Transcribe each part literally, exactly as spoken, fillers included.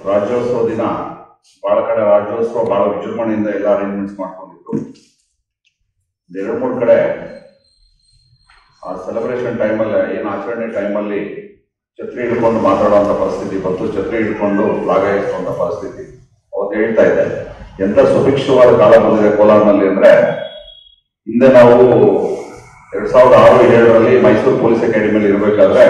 ರಾಜ್ಯೋತ್ಸವ ದಿನ ಬಹಳ ಕಡೆ ರಾಜ್ಯೋತ್ಸವ ಬಹಳ ವಿಜೃಂಭಣೆಯಿಂದ ಎಲ್ಲ ಅರೇಂಜ್ಮೆಂಟ್ಸ್ ಮಾಡ್ಕೊಂಡಿದ್ರು. ಎರಡು ಮೂರು ಕಡೆ ಆ ಸೆಲೆಬ್ರೇಷನ್ ಟೈಮಲ್ಲಿ ಏನು ಆಚರಣೆ ಟೈಮಲ್ಲಿ ಛತ್ರಿ ಹಿಡ್ಕೊಂಡು ಮಾತಾಡುವಂಥ ಪರಿಸ್ಥಿತಿ ಬಂತು, ಛತ್ರಿ ಹಿಡ್ಕೊಂಡು ಫ್ಲಾಗ್ ಹಾಯಿಸುವಂಥ ಪರಿಸ್ಥಿತಿ. ಅವತ್ತು ಹೇಳ್ತಾ ಇದ್ದೆ, ಎಂಥ ಸುಭಿಕ್ಷವಾದ ಕಾಲ ಬಂದಿದೆ ಕೋಲಾರ್ನಲ್ಲಿ ಅಂದ್ರೆ, ಹಿಂದೆ ನಾವು ಎರಡ್ ಸಾವಿರದ ಆರು ಏಳರಲ್ಲಿ ಮೈಸೂರು ಪೊಲೀಸ್ ಅಕಾಡೆಮಿಯಲ್ಲಿ ಇರಬೇಕಾದ್ರೆ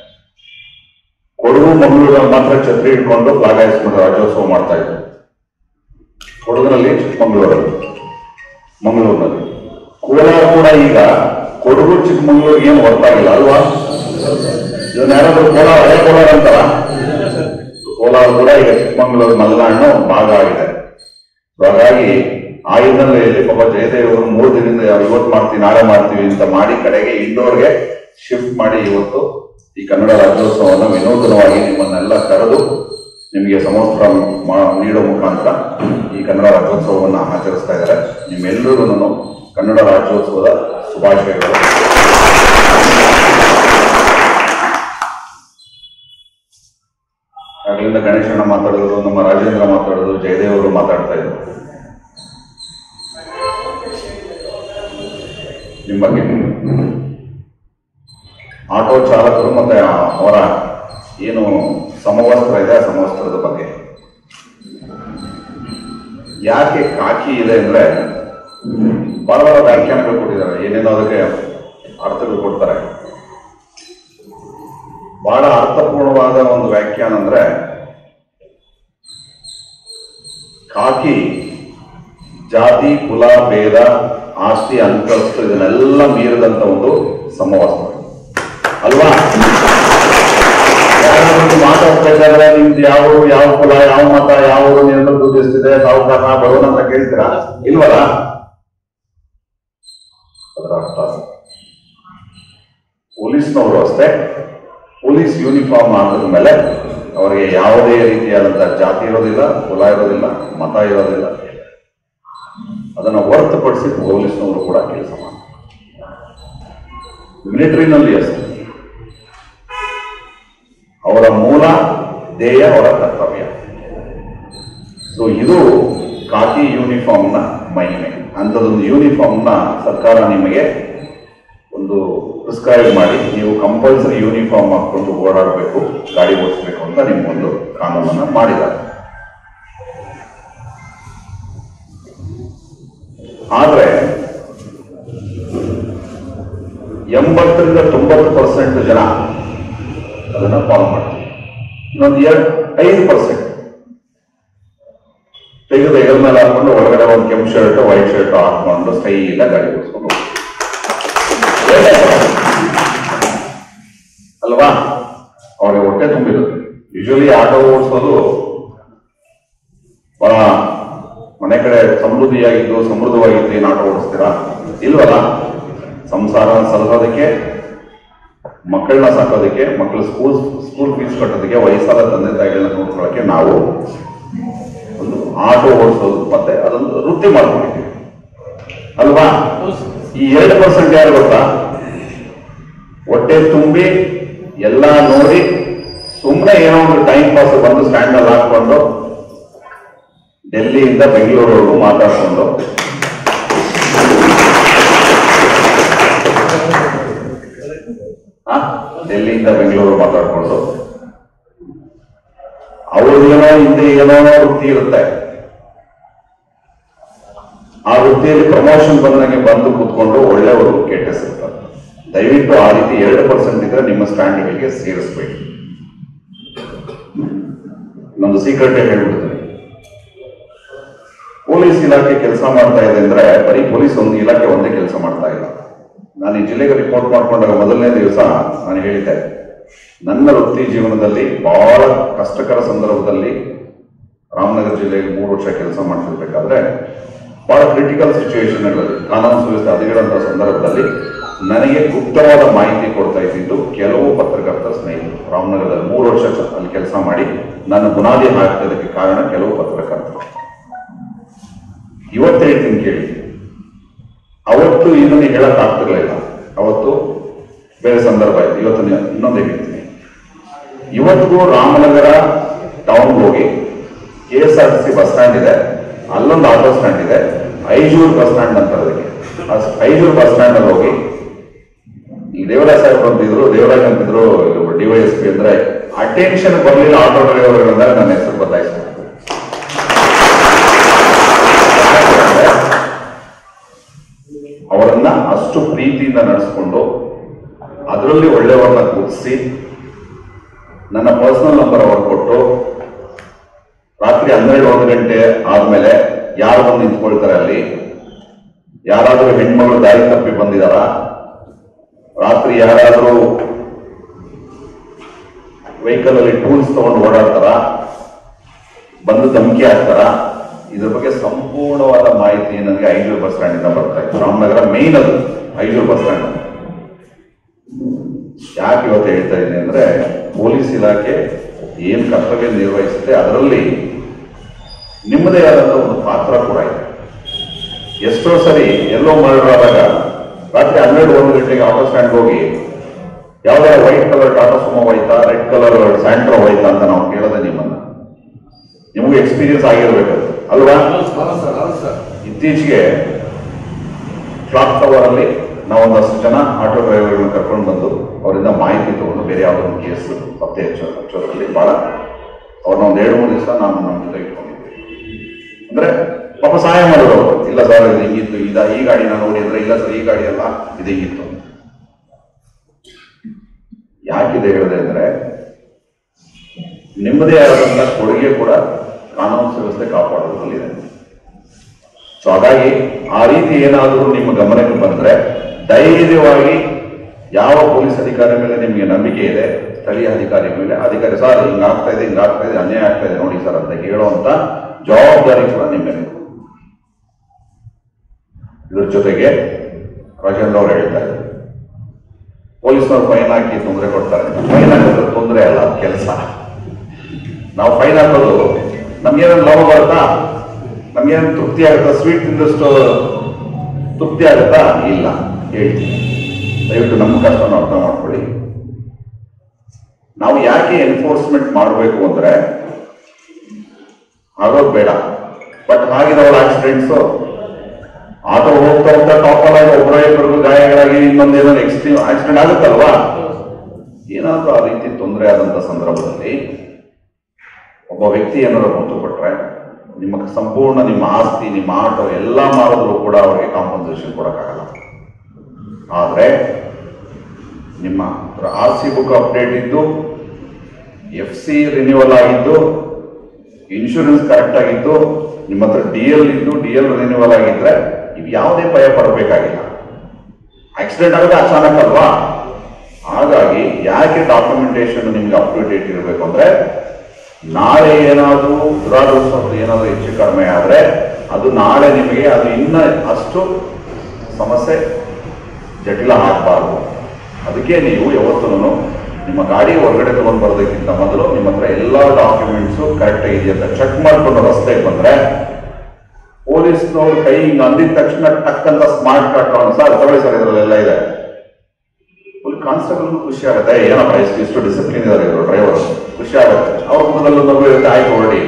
ಕೊಡಗು ಮಂಗಳೂರಲ್ಲಿ ಮಾತ್ರ ಛತ್ರಿ ಹಿಡ್ಕೊಂಡು ಫ್ಲಾಗ್ ಹಾಯಿಸ್ಕೊಂಡು ರಾಜ್ಯೋತ್ಸವ ಮಾಡ್ತಾ ಇದ್ರು. ಕೊಡಗಿನಲ್ಲಿ, ಚಿಕ್ಕಮಂಗ್ಳೂರಲ್ಲಿ, ಮಂಗಳೂರಿನಲ್ಲಿ. ಕೋಲಾರ ಕೂಡ ಈಗ ಕೊಡಗು ಚಿಕ್ಕಮಂಗ್ಳೂರಿಗೆ ಏನು ಹೊರತಾಗಿಲ್ಲ ಅಲ್ವಾ? ಇದನ್ನ ಯಾರಾದ್ರೂ ಕೋಲಾರ ಹಳೆ ಕೋಲಾರ ಅಂತಾರ? ಕೋಲಾರ ಕೂಡ ಈಗ ಚಿಕ್ಕಮಂಗ್ಳೂರು ಮಲೆನಾಡಿನ ಭಾಗ ಆಗಿದೆ. ಹಾಗಾಗಿ ಆ ಹಿನ್ನೆಲೆಯಲ್ಲಿ ಪಾಪ ಜಯದೇವರು ಮೂರು ದಿನದಿಂದ ಇವತ್ತು ಮಾಡ್ತೀವಿ ನಾಳೆ ಮಾಡ್ತೀವಿ ಅಂತ ಮಾಡಿ ಕಡೆಗೆ ಇಂಡೋರ್ಗೆ ಶಿಫ್ಟ್ ಮಾಡಿ ಇವತ್ತು ಈ ಕನ್ನಡ ರಾಜ್ಯೋತ್ಸವವನ್ನು ವಿನೂತನವಾಗಿ ನಿಮ್ಮನ್ನೆಲ್ಲ ಕರೆದು ನಿಮಗೆ ಸಮವಸ್ತ್ರ ನೀಡೋ ಮುಖಾಂತರ ಈ ಕನ್ನಡ ರಾಜ್ಯೋತ್ಸವವನ್ನು ಆಚರಿಸ್ತಾ ಇದ್ದಾರೆ. ನಿಮ್ಮೆಲ್ಲರಿಗೂ ಕನ್ನಡ ರಾಜ್ಯೋತ್ಸವದ ಶುಭಾಶಯಗಳು. ಆಗ್ಲಿಂದ ಗಣೇಶಣ್ಣ ಮಾತಾಡಿದ್ರು, ನಮ್ಮ ರಾಜೇಂದ್ರ ಮಾತಾಡಿದ್ರು, ಜಯದೇವರು ಮಾತಾಡ್ತಾ ಇದ್ರು ನಿಮ್ಮ ಬಗ್ಗೆ. ಆಟೋ ಚಾಲಕರು ಮತ್ತೆ ಅವರ ಏನು ಸಮವಸ್ತ್ರ ಇದೆ ಆ ಸಮವಸ್ತ್ರದ ಬಗ್ಗೆ. ಯಾಕೆ ಕಾಕಿ ಇದೆ ಅಂದ್ರೆ ಬಹಳ ಬಹಳ ವ್ಯಾಖ್ಯಾನಗಳು ಕೊಟ್ಟಿದ್ದಾರೆ, ಏನೇನೋ ಅದಕ್ಕೆ ಅರ್ಥಗಳು ಕೊಡ್ತಾರೆ. ಬಹಳ ಅರ್ಥಪೂರ್ಣವಾದ ಒಂದು ವ್ಯಾಖ್ಯಾನ ಅಂದ್ರೆ, ಕಾಕಿ ಜಾತಿ ಕುಲ ಭೇದ ಆಸ್ತಿ ಅಂತಸ್ತು ಇದನ್ನೆಲ್ಲ ಮೀರಿದಂತ ಒಂದು ಸಮವಸ್ತ್ರ ಅಲ್ವಾ? ಯಾರಾದ್ರೂ ಮಾತಾಡ್ಬೇಕಾದ್ರೆ ನಿಮ್ದು ಯಾವ ಯಾವ ಕುಲ ಯಾವ ಮತ ಯಾವ ನಿನ್ನ ದುಡ್ಡಿಸ್ತಿದೆ ಸಾವುಕಾರ ಬರೋಣ ಅಂತ ಕೇಳ್ತೀರಾ? ಇಲ್ವಲ್ಲ? ಅದರ ಅರ್ಥ ಪೊಲೀಸ್ನವರು ಅಷ್ಟೇ, ಪೊಲೀಸ್ ಯೂನಿಫಾರ್ಮ್ ಹಾಕಿದ ಮೇಲೆ ಅವರಿಗೆ ಯಾವುದೇ ರೀತಿಯಾದಂತಹ ಜಾತಿ ಇರೋದಿಲ್ಲ, ಕುಲ ಇರೋದಿಲ್ಲ, ಮತ ಇರೋದಿಲ್ಲ. ಅದನ್ನು ಹೊರತುಪಡಿಸಿ ಪೊಲೀಸ್ನವರು ಕೂಡ ಕೆಲಸ ಮಾಡ್ತಾರೆ. ಮಿಲಿಟರಿನಲ್ಲಿ ಅಷ್ಟೇ ಅವರ ಮೂಲ ಧ್ಯೇಯ, ಅವರ ಕರ್ತವ್ಯ. ಸೊ ಇದು ಕಾಕಿ ಯೂನಿಫಾರ್ಮ್ನ ಮಹಿಮೆ. ಅಂಥದ್ದೊಂದು ಯೂನಿಫಾರ್ಮ್ನ ಸರ್ಕಾರ ನಿಮಗೆ ಒಂದು ಪ್ರಿಸ್ಕ್ರೈಬ್ ಮಾಡಿ ನೀವು ಕಂಪಲ್ಸರಿ ಯೂನಿಫಾರ್ಮ್ ಹಾಕೊಂಡು ಓಡಾಡಬೇಕು, ಗಾಡಿ ಓಡಿಸ್ಬೇಕು ಅಂತ ನಿಮ್ಗೊಂದು ಕಾನೂನನ್ನು ಮಾಡಿದ್ದಾರೆ. ಆದ್ರೆ ಎಂಬತ್ತರಿಂದ ತೊಂಬತ್ತು ಪರ್ಸೆಂಟ್ ಜನ ಅದನ್ನ ಫಾಲೋ ಮಾಡ್ತೀವಿ. ಇನ್ನೊಂದು ಎರಡು ಐದು ಪರ್ಸೆಂಟ್ ತೆಗೆದು ಹೆಗಲ ಮೇಲೆ ಹಾಕೊಂಡು ಒಳಗಡೆ ಒಂದು ಕೆಂಪು ಶರ್ಟ್ ವೈಟ್ ಶರ್ಟ್ ಹಾಕೊಂಡು ಸ್ಟೈಲ ಗಾಡಿ ಓಡಿಸ್ಕೊಂಡು ಅಲ್ವಾ? ಅವ್ರಿಗೆ ಹೊಟ್ಟೆ ತುಂಬಿರುತ್ತೆ. ಯೂಶಲಿ ಆಟೋ ಓಡಿಸೋದು ಬಹಳ ಮನೆ ಕಡೆ ಸಮೃದ್ಧಿಯಾಗಿದ್ದು ಸಮೃದ್ಧವಾಗಿದ್ದು ಏನು ಆಟೋ ಓಡಿಸ್ತೀರಾ? ಇಲ್ವಲ್ಲ? ಸಂಸಾರ ಸಲಹೋದಕ್ಕೆ, ಮಕ್ಕಳನ್ನ ಸಾಕೋದಕ್ಕೆ, ಮಕ್ಕಳು ಸ್ಕೂಲ್ ಸ್ಕೂಲ್ ಫೀಸ್ ಕಟ್ಟೋದಕ್ಕೆ, ವಯಸ್ಸಾದ ತಂದೆ ತಾಯಿಗಳನ್ನ ನೋಡ್ಕೊಳ್ಳೋಕೆ ನಾವು ಒಂದು ಆಟೋ ಓಡಿಸೋದು ಮತ್ತೆ ಅದೊಂದು ವೃತ್ತಿ ಮಾಡ್ಕೊಂಡಿದ್ದೀವಿ ಅಲ್ವಾ? ಈ ಎರಡು ಪರ್ಸೆಂಟ್ ಯಾರು ಗೊತ್ತಾ? ಹೊಟ್ಟೆ ತುಂಬಿ ಎಲ್ಲ ನೋಡಿ ಸುಮ್ಮನೆ ಏನೋ ಒಂದು ಟೈಮ್ ಪಾಸ್ ಬಂದು ಸ್ಟ್ಯಾಂಡಲ್ಲಿ ಹಾಕೊಂಡು ಡೆಲ್ಲಿಯಿಂದ ಬೆಂಗಳೂರವರೆಗೂ ಮಾತಾಡ್ಕೊಂಡು ಡೆಲ್ಲಿಯಿಂದ ಬೆಂಗಳೂರು ಮಾತಾಡ್ಕೊಂಡು ಅವ್ರಿಗೇನೋ ಹಿಂದೆ ಏನೋ ವೃತ್ತಿ ಇರುತ್ತೆ. ಆ ವೃತ್ತಿಯಲ್ಲಿ ಪ್ರಮೋಷನ್ ಬಂದಂಗೆ ಬಂದು ಕೂತ್ಕೊಂಡು ಒಳ್ಳೆಯವರು ಕೆಟ್ಟ ಸಿಗ್ತಾರೆ. ದಯವಿಟ್ಟು ಆ ರೀತಿ ಎರಡು ಪರ್ಸೆಂಟ್ ಇದ್ರೆ ನಿಮ್ಮ ಸ್ಟ್ಯಾಂಡ್ಗಳಿಗೆ ಸೇರಿಸ್ಬೇಕು. ಇನ್ನೊಂದು ಸೀಕ್ರೆಟ್ ಹೇಳ್ಬಿಡ್ತೀನಿ, ಪೊಲೀಸ್ ಇಲಾಖೆ ಕೆಲಸ ಮಾಡ್ತಾ ಇದೆ ಅಂದ್ರೆ ಬರೀ ಪೊಲೀಸ್ ಒಂದು ಇಲಾಖೆ ಒಂದೇ ಕೆಲಸ ಮಾಡ್ತಾ ಇಲ್ಲ. ನಾನು ಈ ಜಿಲ್ಲೆಗೆ ರಿಪೋರ್ಟ್ ಮಾಡ್ಕೊಂಡಾಗ ಮೊದಲನೇ ದಿವಸ ನಾನು ಹೇಳಿದ್ದೆ, ನನ್ನ ವೃತ್ತಿ ಜೀವನದಲ್ಲಿ ಬಹಳ ಕಷ್ಟಕರ ಸಂದರ್ಭದಲ್ಲಿ ರಾಮನಗರ ಜಿಲ್ಲೆಯಲ್ಲಿ ಮೂರು ವರ್ಷ ಕೆಲಸ ಮಾಡ್ತಿರ್ಬೇಕಾದ್ರೆ ಬಹಳ ಕ್ರಿಟಿಕಲ್ ಸಿಚುವೇಶನ್ಗಳಲ್ಲಿ ಕಾನೂನು ಸುವ್ಯವಸ್ಥೆ ಹದಗೆಡುವಂಥ ಸಂದರ್ಭದಲ್ಲಿ ನನಗೆ ಗುಪ್ತವಾದ ಮಾಹಿತಿ ಕೊಡ್ತಾ ಇದ್ದಿದ್ದು ಕೆಲವು ಪತ್ರಕರ್ತರ ಸ್ನೇಹಿತರು. ರಾಮನಗರದಲ್ಲಿ ಮೂರು ವರ್ಷ ಅಲ್ಲಿ ಕೆಲಸ ಮಾಡಿ ನನ್ನ ಬುನಾದಿ ಹಾಕೋದಕ್ಕೆ ಕಾರಣ ಕೆಲವು ಪತ್ರಕರ್ತರು. ಇವತ್ತು ಹೇಳ್ತೀನಿ ಕೇಳಿ, ಅವತ್ತು ಇದನ್ನು ಹೇಳಕ್ ಆಗ್ತಿರ್ಲಿಲ್ಲ, ಅವತ್ತು ಬೇರೆ ಸಂದರ್ಭ ಆಯ್ತು. ಇವತ್ತು ಇನ್ನೊಂದೇ ಹೇಳ್ತೀನಿ, ಇವತ್ತಿಗೂ ರಾಮನಗರ ಟೌನ್ಗೆ ಹೋಗಿ K S R T C bus stand ಇದೆ, ಅಲ್ಲೊಂದು ಆಟೋ ಸ್ಟ್ಯಾಂಡ್ ಇದೆ, ಐಜೂರು ಬಸ್ ಸ್ಟ್ಯಾಂಡ್ ಅಂತ ಅದಕ್ಕೆ. ಐಜೂರು ಬಸ್ ಸ್ಟ್ಯಾಂಡ್ ಅಲ್ಲಿ ಹೋಗಿ ಈ ದೇವರಾಜ್ ಸಾಹೇಬ್ ಅಂತಿದ್ರು, ದೇವರಾಜ್ ಅಂತಿದ್ರು ಡಿವೈಎಸ್ ಪಿ ಅಂದ್ರೆ ಅಟೆನ್ಷನ್ ಬರಲಿಲ್ಲ ಆಟೋ ಡ್ರೈವರ್ಗಳಿಂದ ನನ್ನ ಹೆಸರು ಬದಲಾಯಿಸ್ತಾರೆ. ಅವರನ್ನ ಅಷ್ಟು ಪ್ರೀತಿಯಿಂದ ನಡೆಸ್ಕೊಂಡು ಅದರಲ್ಲಿ ಒಳ್ಳೆಯವರನ್ನ ಕೂರಿಸಿ ನನ್ನ ಪರ್ಸನಲ್ ನಂಬರ್ ಅವರು ಕೊಟ್ಟು ರಾತ್ರಿ ಹನ್ನೆರಡು ಒಂದು ಗಂಟೆ ಆದ್ಮೇಲೆ ಯಾರು ಬಂದು ನಿಂತ್ಕೊಳ್ತಾರೆ, ಅಲ್ಲಿ ಯಾರಾದರೂ ಹೆಣ್ಮಗಳು ದಾರಿ ತಪ್ಪಿ ಬಂದಿದಾರ, ರಾತ್ರಿ ಯಾರಾದರೂ ವೆಹಿಕಲ್ ಅಲ್ಲಿ ಟೂಲ್ಸ್ ತಗೊಂಡು ಓಡಾಡ್ತಾರ, ಬಂದು ಧಮಕಿ ಹಾಕ್ತಾರ, ಇದ್ರ ಬಗ್ಗೆ ಸಂಪೂರ್ಣವಾದ ಮಾಹಿತಿ ನನಗೆ ಐಜೂರು ಬಸ್ ಸ್ಟ್ಯಾಂಡ್ ಇಂದ ಬರ್ತಾ ಇತ್ತು. ರಾಮನಗರ ಮೇನ್ ಅದು ಐಜೂರು ಬಸ್ ಸ್ಟ್ಯಾಂಡ್. ಯಾಕೆ ಇವತ್ತು ಹೇಳ್ತಾ ಇದ್ದೀನಿ ಅಂದ್ರೆ, ಪೊಲೀಸ್ ಇಲಾಖೆ ಏನ್ ಕರ್ತವ್ಯ ನಿರ್ವಹಿಸುತ್ತೆ ಅದರಲ್ಲಿ ನಿಮ್ಮದೇ ಆದಂತ ಒಂದು ಪಾತ್ರ ಕೂಡ ಇದೆ. ಎಷ್ಟೋ ಸರಿ ಎಲ್ಲೋ ಮರ್ಡರ್ ಆದಾಗ ರಾತ್ರಿ ಹನ್ನೆರಡು ಒಂದು ಗಂಟೆಗೆ ಆಟೋ ಸ್ಟ್ಯಾಂಡ್ ಹೋಗಿ ಯಾವ್ದಾರ ವೈಟ್ ಕಲರ್ ಟಾಟಾ ಸುಮೋ ಹೋಯ್ತಾ, ರೆಡ್ ಕಲರ್ ಸ್ಯಾಂಟ್ರೋ ಹೋಯ್ತಾ ಅಂತ ನಾವು ಕೇಳೋದೆ ನಿಮ್ಮನ್ನ. ನಿಮಗೆ ಎಕ್ಸ್ಪೀರಿಯನ್ಸ್ ಆಗಿರ್ಬೇಕು ಅಲ್ವಾ? ಇತ್ತೀಚೆಗೆ ಕ್ಲಾಕ್ ಟವರ್ ಅಲ್ಲಿ ನಾವು ಒಂದಷ್ಟು ಜನ ಆಟೋ ಡ್ರೈವರ್ಗಳನ್ನ ಕರ್ಕೊಂಡು ಬಂದು ಅವರಿಂದ ಮಾಹಿತಿ ತಗೊಂಡು ಬೇರೆ ಯಾವುದೋ ಒಂದು ಕೇಸ್ ಪತ್ತೆ ಹಚ್ಚೋ ಹಚ್ಚೋದ್ರಲ್ಲಿ ಬಹಳ ಅವ್ರನ್ನ ಒಂದ್ ಎರಡು ಮೂರು ದಿವಸ ನಾನು ನಮ್ಮ ಜೊತೆ ಇಟ್ಕೊಂಡಿದ್ದೆ. ಅಂದ್ರೆ ಪಾಪ ಸಹಾಯ ಮಾಡೋರು, ಇಲ್ಲ ಸರ್ ಇದು ಹಿಂಗಿತ್ತು, ಇದ ಈ ಗಾಡಿನ ನೋಡಿ ಅಂದ್ರೆ ಇಲ್ಲ ಸರ್ ಈ ಗಾಡಿ ಅಲ್ಲ ಇದು ಹಿಂಗಿತ್ತು. ಯಾಕಿದೆ ಹೇಳಿದೆ ಅಂದ್ರೆ, ನಿಮ್ಮದೇ ಆದಂತ ಕೊಡುಗೆ ಕೂಡ ಕಾನೂನು ವ್ಯವಸ್ಥೆ ಕಾಪಾಡೋದ್ರಲ್ಲಿದೆ. ಸೊ ಹಾಗಾಗಿ ಆ ರೀತಿ ಏನಾದರೂ ನಿಮ್ಮ ಗಮನಕ್ಕೆ ಬಂದ್ರೆ ಧೈರ್ಯವಾಗಿ ಯಾವ ಪೊಲೀಸ್ ಅಧಿಕಾರಿ ಮೇಲೆ ನಿಮಗೆ ನಂಬಿಕೆ ಇದೆ, ಸ್ಥಳೀಯ ಅಧಿಕಾರಿ ಮೇಲೆ, ಅಧಿಕಾರಿ ಸರ್ ಹಿಂಗಾಗ್ತಾ ಇದೆ ಹಿಂಗಾಗ್ತಾ ಇದೆ ಅನ್ಯಾಯ ಆಗ್ತಾ ಇದೆ ನೋಡಿ ಸರ್ ಅಂತ ಹೇಳುವಂತ ಜವಾಬ್ದಾರಿ ಕೂಡ ನಿಮ್ಮ ಮೇಲೆ. ಇದ್ರ ಜೊತೆಗೆ ರಾಜೇಂದ್ರ ಅವರು ಹೇಳ್ತಾ ಇದ್ದಾರೆ, ಪೊಲೀಸ್ನವ್ರು ಫೈನ್ ಹಾಕಿ ತೊಂದರೆ ಕೊಡ್ತಾರೆ. ಫೈನ್ ಹಾಕಿದ್ರೆ ತೊಂದರೆ ಅಲ್ಲ, ಕೆಲಸ. ನಾವು ಫೈನ್ ಹಾಕೋದು ನಮ್ಗೇನೊಂದು ಲಾಭ ಬರುತ್ತಾ, ನಮ್ಗೇನು ತೃಪ್ತಿ ಆಗುತ್ತಾ, ಸ್ವೀಟ್ ತಿಂದಷ್ಟು ತೃಪ್ತಿ ಆಗುತ್ತಾ? ಇಲ್ಲ. ಹೇಳಿ, ದಯವಿಟ್ಟು ನಮ್ಮ ಕಷ್ಟವನ್ನು ಅರ್ಥ ಮಾಡ್ಕೊಳ್ಳಿ. ನಾವು ಯಾಕೆ ಎನ್ಫೋರ್ಸ್ಮೆಂಟ್ ಮಾಡಬೇಕು ಅಂದ್ರೆ ಆಗೋದು ಬೇಡ. ಬಟ್ ಆಗಿದವಳ ಆಕ್ಸಿಡೆಂಟ್ಸ್, ಆಟೋ ಹೋಗ್ತಾ ಹೋಗ್ತಾ ಟಾಪಲ್ ಆಗಿ ಒಬ್ಬರ ಇಬ್ಬರಿಗೂ ಗಾಯಗಳಾಗಿ ಇನ್ನೊಂದೇನೋ ಎಕ್ಸ್ಟ್ರೀಮ್ ಆಕ್ಸಿಡೆಂಟ್ ಆಗುತ್ತಲ್ವಾ? ಏನಾದ್ರೂ ಆ ರೀತಿ ತೊಂದರೆ ಆದಂತ ಸಂದರ್ಭದಲ್ಲಿ ಒಬ್ಬ ವ್ಯಕ್ತಿ ಏನಾದ್ರು ಮೃತಪಟ್ರೆ ನಿಮ್ಮ ಸಂಪೂರ್ಣ ನಿಮ್ಮ ಆಸ್ತಿ, ನಿಮ್ಮ ಆಟೋ ಎಲ್ಲ ಮಾಡಿದ್ರು ಕೂಡ ಅವರಿಗೆ ಕಾಂಪನ್ಸೇಷನ್ ಕೊಡಕ್ಕಾಗಲ್ಲ. ಆದ್ರೆ ನಿಮ್ಮ ಆರ್ ಸಿ ಬುಕ್ ಅಪ್ಡೇಟ್ ಇದ್ದು, ಎಫ್ ಸಿ ರಿನ್ಯೂವಲ್ ಆಗಿದ್ದು, ಇನ್ಶೂರೆನ್ಸ್ ಕರೆಕ್ಟ್ ಆಗಿದ್ದು, ನಿಮ್ಮ ಹತ್ರ ಡಿ ಎಲ್ ಇದ್ದು ಡಿ ಎಲ್ ರಿನ್ಯೂವಲ್ ಆಗಿದ್ರೆ ಇವು ಯಾವುದೇ ಭಯ ಪಡಬೇಕಾಗಿಲ್ಲ. ಆಕ್ಸಿಡೆಂಟ್ ಆಗೋದು ಅಚಾನಕ್ ಅಲ್ವಾ? ಹಾಗಾಗಿ ಯಾಕೆ ಡಾಕ್ಯುಮೆಂಟೇಶನ್ ನಿಮ್ಗೆ ಅಪ್ ಟು ಡೇಟ್ ಇರಬೇಕು ಅಂದ್ರೆ, ನಾಳೆ ಏನಾದರೂ ದುರಾದೃಷ್ಟ ಏನಾದರೂ ಹೆಚ್ಚು ಕಡಿಮೆ ಆದ್ರೆ ಅದು ನಾಳೆ ನಿಮಗೆ ಅದು ಇನ್ನ ಅಷ್ಟು ಸಮಸ್ಯೆ ಜಟಿಲ ಆಗಬಾರ್ದು. ಅದಕ್ಕೆ ನೀವು ಯಾವತ್ತೂ ನಿಮ್ಮ ಗಾಡಿ ಹೊರಗಡೆ ತಗೊಂಡು ಬರೋದಕ್ಕಿಂತ ಮೊದಲು ನಿಮ್ಮ ಹತ್ರ ಎಲ್ಲಾ ಡಾಕ್ಯುಮೆಂಟ್ಸು ಕರೆಕ್ಟ್ ಇದೆಯಾ ಅಂತ ಚೆಕ್ ಮಾಡ್ಕೊಂಡು ರಸ್ತೆಗೆ ಬಂದ್ರೆ, ಪೊಲೀಸ್ನವ್ರು ಕೈ ಹಿಂಗ ಅಂದಿದ ತಕ್ಷಣ ಟಕ್ ಅಂತ ಸ್ಮಾರ್ಟ್ ಕಾರ್ಡ್ ತಗೊಂಡು ಸರ್ ತಗೊಳ್ಳಿ ಸರ್ ಇದರಲ್ಲೆಲ್ಲ ಇದೆ, ಕಾನ್ಸ್ಟೇಬಲ್ ಖುಷಿ ಆಗುತ್ತೆ. ಏನಪ್ಪ ಇಷ್ಟು ಇಷ್ಟು ಡಿಸಿಪ್ಲಿನ್ ಇದಾರೆ ಇವರು ಡ್ರೈವರ್, ಖುಷಿ ಆಗುತ್ತೆ. ಅವ್ರ ಮುಖದಲ್ಲೂ ನಗು ಇರುತ್ತೆ, ಆಯ್ತು ಹೊರಡಿ.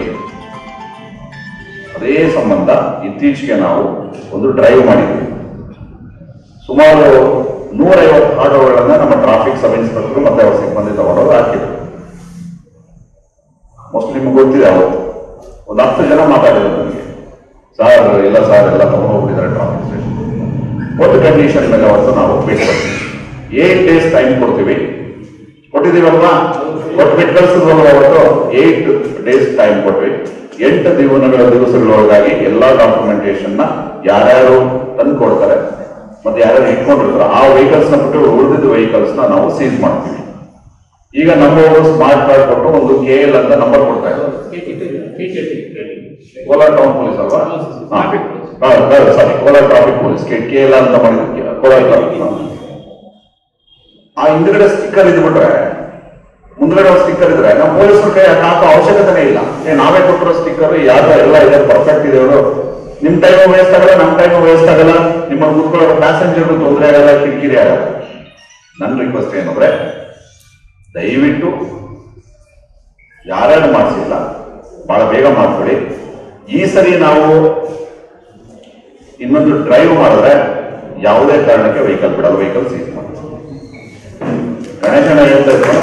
ಅದೇ ಸಂಬಂಧ ಇತ್ತೀಚೆಗೆ ನಾವು ಒಂದು ಡ್ರೈವ್ ಮಾಡಿದ್ವಿ. ಸುಮಾರು ನೂರೈವತ್ತು ಆಟೋಗಳನ್ನ ನಮ್ಮ ಟ್ರಾಫಿಕ್ ಸಬ್ ಇನ್ಸ್ಪೆಕ್ಟರ್ ಮತ್ತೆ ಅವ್ರ ಸಿಬ್ಬಂದಿ ತಗೊಂಡೋರು ಹಾಕಿದ್ರು. ಮೋಸ್ಟ್ಲಿ ನಿಮ್ಗೆ ಗೊತ್ತಿದೆ, ಅವತ್ತು ಒಂದು ಹತ್ತು ಜನ ಮಾತಾಡಿದ್ರು ನನಗೆ, ಸಾರ್ ಇಲ್ಲ ಸಾರ್ ಎಲ್ಲ ತಗೊಂಡು ಹೋಗ್ಬಿಟ್ಟಿದ್ದಾರೆ ಟ್ರಾಫಿಕ್ ಸ್ಟೇಷನ್. ಒಂದು ಕಂಡೀಷನ್ ಮೇಲೆ ಅವತ್ತು ನಾವು ಬಿಟ್ಕೊಡ್ತೀವಿ, ಏಟ್ ಡೇಸ್ ಟೈಮ್ ಕೊಡ್ತೀವಿ. ಕೊಟ್ಟಿದ್ದೀವಲ್ವಾ? ಕೊಟ್ಟು ಬಿಟ್ಟು ಕಳಿಸಿದ್ವಲ್ವ ಅವತ್ತು? ಏಟ್ ಡೇಸ್ ಟೈಮ್ ಕೊಟ್ವಿ. ಎಂಟು ದಿನಗಳ ದಿವಸಗಳೊಳಗಾಗಿ ಎಲ್ಲಾ ಡಾಕ್ಯುಮೆಂಟೇಶನ್ ನ ಯಾರ್ಯಾರು ತಂದು ಕೊಡ್ತಾರೆ ಮತ್ತೆ ಯಾರ್ಯಾರು ಇಟ್ಕೊಂಡಿರ್ತಾರೆ ಆ ವೆಹಿಕಲ್ಸ್ ನ ಬಿಟ್ಟು ಉಳಿದಿದ್ದ ವೆಹಿಕಲ್ಸ್ ನ ನಾವು ಸೀಸ್ ಮಾಡ್ತೀವಿ. ಈಗ ನಮ್ಮವರು ಸ್ಮಾರ್ಟ್ ಕಾರ್ಡ್ ಕೊಟ್ಟು ಒಂದು ಕೆ ಎಲ್ ಅಂತ ನಂಬರ್ ಕೊಡ್ತಾ ಇದ್ದಾರೆ. ಕೋಲಾರ ಟೌನ್ ಪೊಲೀಸ್ ಅಲ್ವಾ? Sorry, Kolar traffic police K L ಅಂತ ಮಾಡಿದ್ರು, ಕೋಲಾರ ಟ್ರಾಫಿಕ್. ಆ ಹಿಂದ್ಗಡೆ ಸ್ಟಿಕ್ಕರ್ ಇದ್ಬಿಟ್ರೆ, ಮುಂದ್ಗಡೆ ಸ್ಟಿಕ್ಕರ್ ಇದ್ರೆ ನಮ್ಮ ಪೊಲೀಸರ ಕೈ ಹಾಕೋ ಅವಶ್ಯಕತೆನೇ ಇಲ್ಲ. ಏ ನಾವೇ ಕೊಟ್ಟಿರೋ ಸ್ಟಿಕ್ಕರ್ ಯಾವ್ದು ಎಲ್ಲ ಇದೆ, ಪರ್ಫೆಕ್ಟ್ ಇದೆ, ಅವರು ನಿಮ್ ಟೈಮು ವೇಸ್ಟ್ ಆಗಲ್ಲ, ನಮ್ ಟೈಮು ವೇಸ್ಟ್ ಆಗಲ್ಲ, ನಿಮ್ಮ ಕೂತ್ಕೊಳ್ಳೋ ಪ್ಯಾಸೆಂಜರ್ಗೂ ತೊಂದರೆ ಆಗಲ್ಲ, ಕಿರಿಕಿರಿ ಆಗಲ್ಲ. ನನ್ನ ರಿಕ್ವೆಸ್ಟ್ ಏನಂದ್ರೆ, ದಯವಿಟ್ಟು ಯಾರ್ಯಾರು ಮಾಡಿಸಿಲ್ಲ ಬಹಳ ಬೇಗ ಮಾಡ್ಕೊಳ್ಳಿ. ಈ ಸರಿ ನಾವು ಇನ್ನೊಂದು ಡ್ರೈವ್ ಮಾಡಿದ್ರೆ ಯಾವುದೇ ಕಾರಣಕ್ಕೆ ವೆಹಿಕಲ್ ಬಿಡಲ್ಲ, ವೆಹಿಕಲ್ ಸೀಸ್ ಮಾಡಿ. ಗಣೇಶನ ಹೇಳ್ತಾ ಇದ್ರು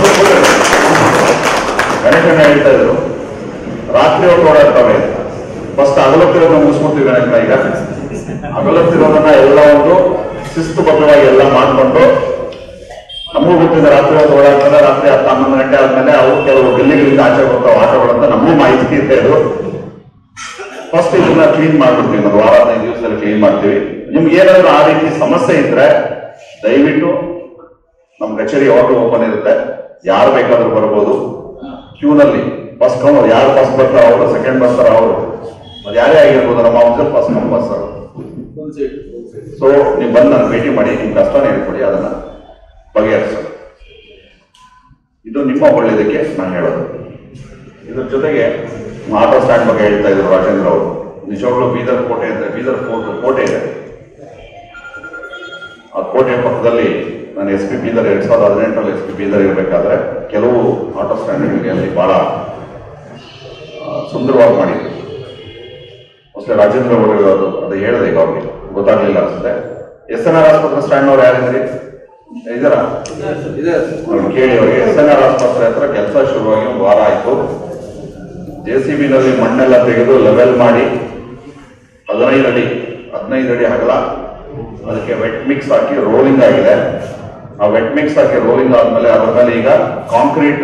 ಗಣೇಶನ ಹೇಳ್ತಾ ಇದ್ರು ರಾತ್ರಿ ಹೊತ್ತು ಓಡಾಡ್ತವೆ, ಫಸ್ಟ್ ಹಗಲತ್ತಿರೋದನ್ನ ಮುಗಿಸ್ಕೊಡ್ತೀವಿ ಗಣೇಶನ. ಈಗ ಹಗಲತ್ತಿರೋದನ್ನ ಎಲ್ಲ ಒಂದು ಶಿಸ್ತುಬದ್ಧವಾಗಿ ಎಲ್ಲ ಮಾಡ್ಕೊಂಡು, ನಮಗೂ ಗೊತ್ತಿದೆ ರಾತ್ರಿ ಹೊತ್ತು ಓಡಾಡ್ತಾರೆ, ರಾತ್ರಿ ಹತ್ತು ಹನ್ನೊಂದು ಗಂಟೆ ಆದ್ಮೇಲೆ ಅವು ಕೆಲವು ಗಲ್ಲಿಗಳಿಂದ ಆಚೆ ಬರ್ತಾವೆ ಆಟೋಗಳಂತ ನಮಗೂ ಮಾಹಿತಿ ಇರ್ತಾ ಇದ್ರು. ಫಸ್ಟ್ ಇದನ್ನ ಕ್ಲೀನ್ ಮಾಡ್ಬಿಡ್ತೀವಿ, ಒಂದು ವಾರ ಹದಿನೈದು ದಿವಸದಲ್ಲಿ ಕ್ಲೀನ್ ಮಾಡ್ತೀವಿ. ನಿಮ್ಗೆ ಏನಾದ್ರು ಆ ರೀತಿ ಸಮಸ್ಯೆ ಇದ್ರೆ ದಯವಿಟ್ಟು ನಮ್ ಕಚೇರಿ ಯಾವಾಗಲೂ ಓಪನ್ ಇರುತ್ತೆ, ಯಾರು ಬೇಕಾದ್ರೂ ಬರ್ಬೋದು. ಕ್ಯೂನಲ್ಲಿ ಫಸ್ಟ್ ಕಮ್ ಯಾರು ಫಸ್ಟ್ ಬರ್ತಾರ ಅವರು, ಸೆಕೆಂಡ್ ಬರ್ತಾರ ಅವರು, ಅದು ಯಾರೇ ಆಗಿರ್ಬೋದು, ನಮ್ಮ ಆಫೀಸರ್ ಫಸ್ಟ್ ಕಮ್ ಬರ್ತಾರೆ. ಸೊ ನೀವು ಬಂದು ನಾನು ಭೇಟಿ ಮಾಡಿ ನಿಮ್ ಕಷ್ಟನ ಹೇಳ್ಕೊಡಿ, ಅದನ್ನ ಬಗೆಹರಿಸೋದು. ಇದು ನಿಮ್ಮ ಒಳ್ಳೇದಕ್ಕೆ ನಾನು ಹೇಳೋದು. ಇದ್ರ ಜೊತೆಗೆ ಆಟೋ ಸ್ಟ್ಯಾಂಡ್ ಬಗ್ಗೆ ಹೇಳ್ತಾ ಇದ್ರು ರಾಜೇಂದ್ರ ಅವರು. ನಿಜವಾಗ್ಲೂ ಬೀದರ್ ಕೋಟೆ ಅಂದ್ರೆ ಬೀದರ್ ಫೋರ್ಟ್ ಕೋಟೆ ಇದೆ. ಆ ಕೋಟೆ ಪಕ್ಕದಲ್ಲಿ ನಾನು ಎಸ್ ಪಿ ಬೀದರ್ ಎರಡ್ ಸಾವಿರದ ಹದಿನೆಂಟರಲ್ಲಿ ಎಸ್ ಪಿ ಬೀದರ್ ಇರಬೇಕಾದ್ರೆ ಕೆಲವು ಆಟೋ ಸ್ಟ್ಯಾಂಡ್ಗಳಿಗೆ ಅಲ್ಲಿ ಬಹಳ ಸುಂದರವಾಗಿ ಮಾಡಿದ್ರು. ಮೋಸ್ಟ್ಲಿ ರಾಜೇಂದ್ರ ಅವರು ಅದು ಅದು ಹೇಳಿದೆ, ಈಗ ಅವ್ರಿಗೆ ಗೊತ್ತಾಗ್ಲಿಲ್ಲ ಅನ್ಸುತ್ತೆ. ಎಸ್ ಎನ್ ಆರ್ ಆಸ್ಪತ್ರೆ ಸ್ಟ್ಯಾಂಡ್ ಅವ್ರು ಯಾರಿದ್ರಿ ಇದಾರ ಕೇಳಿ ಅವರಿಗೆ. ಎಸ್ ಎನ್ ಆರ್ ಆಸ್ಪತ್ರೆ ಹತ್ರ ಕೆಲಸ ಶುರುವಾಗಿ ಒಂದು ವಾರ ಆಯ್ತು. ಜೆ ಸಿ ಬಿ ನಲ್ಲಿ ಮಣ್ಣೆಲ್ಲ ತೆಗೆದು ಲೆವೆಲ್ ಮಾಡಿ ಹದಿನೈದು ಅಡಿ ಹದಿನೈದು ಅಡಿ ಅಗಲ ಅದಕ್ಕೆ ವೆಟ್ ಮಿಕ್ಸ್ ಹಾಕಿ ರೋಲಿಂಗ್ ಆಗಿದೆ. ಆ ವೆಟ್ ಮಿಕ್ಸ್ ಹಾಕಿ ರೋಲಿಂಗ್ ಆದ್ಮೇಲೆ ಅದ್ರ ಮೇಲೆ ಈಗ ಕಾಂಕ್ರೀಟ್